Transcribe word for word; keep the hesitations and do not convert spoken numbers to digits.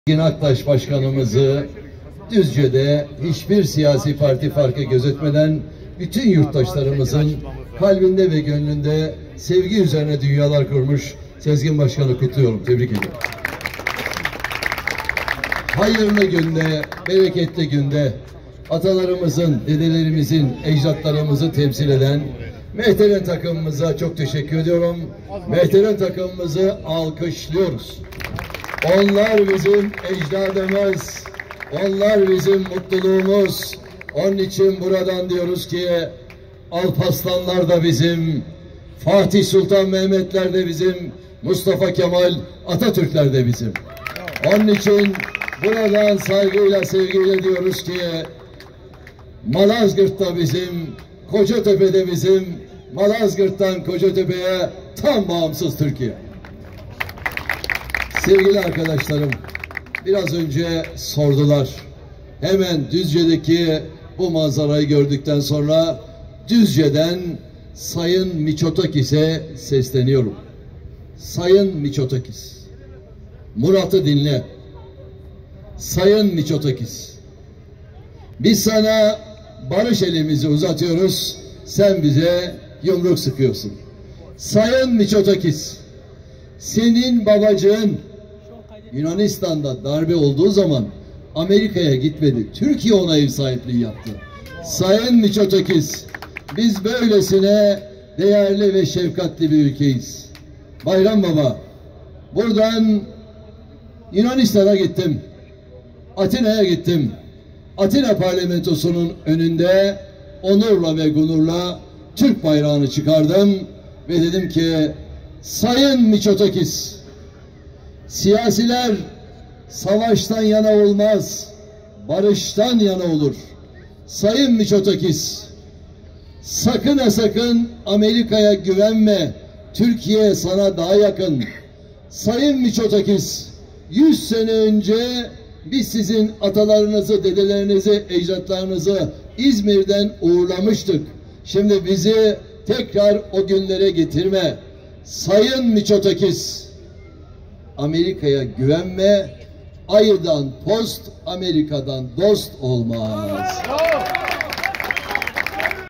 Engin Aktaş Başkanımızı Düzce'de hiçbir siyasi parti farkı gözetmeden bütün yurttaşlarımızın kalbinde ve gönlünde sevgi üzerine dünyalar kurmuş Sezgin Başkan'ı kutluyorum, tebrik ediyorum. Hayırlı günde, bereketli günde atalarımızın, dedelerimizin, ecdatlarımızı temsil eden Mehteren takımımıza çok teşekkür ediyorum. Mehteren takımımızı alkışlıyoruz. Onlar bizim ecdadımız, onlar bizim mutluluğumuz. Onun için buradan diyoruz ki Alparslanlar da bizim, Fatih Sultan Mehmetler de bizim, Mustafa Kemal Atatürkler de bizim. Onun için buradan saygıyla, sevgiyle diyoruz ki Malazgirt da bizim, Kocatepe de bizim, Malazgirt'tan Kocatepe'ye tam bağımsız Türkiye. Sevgili arkadaşlarım, biraz önce sordular. Hemen Düzce'deki bu manzarayı gördükten sonra Düzce'den Sayın Miçotakis'e sesleniyorum. Sayın Miçotakis, Murat'ı dinle. Sayın Miçotakis, biz sana barış elimizi uzatıyoruz, sen bize yumruk sıkıyorsun. Sayın Miçotakis, senin babacığın Yunanistan'da darbe olduğu zaman Amerika'ya gitmedi. Türkiye ona ev sahipliği yaptı. Sayın Miçotakis, biz böylesine değerli ve şefkatli bir ülkeyiz. Bayram Baba, buradan Yunanistan'a gittim. Atina'ya gittim. Atina parlamentosunun önünde onurla ve gururla Türk bayrağını çıkardım ve dedim ki Sayın Miçotakis, siyasiler savaştan yana olmaz, barıştan yana olur. Sayın Miçotakis, sakın ha sakın Amerika'ya güvenme, Türkiye sana daha yakın. Sayın Miçotakis, yüz sene önce biz sizin atalarınızı, dedelerinizi, ecdatlarınızı İzmir'den uğurlamıştık. Şimdi bizi tekrar o günlere getirme. Sayın Miçotakis, Amerika'ya güvenme, ayıdan post, Amerika'dan dost olmaz.